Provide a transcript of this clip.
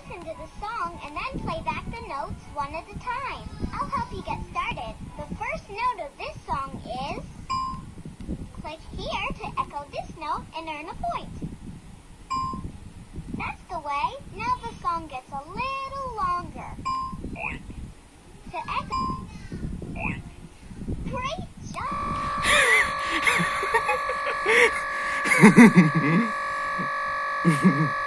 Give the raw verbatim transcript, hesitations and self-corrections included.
listen to the song and then play back the notes one at a time. I'll help you get started. The first note of this song is... Click here to echo this note and earn a point. That's the way. Now the song gets a little longer. Point. To echo... Point. Great job!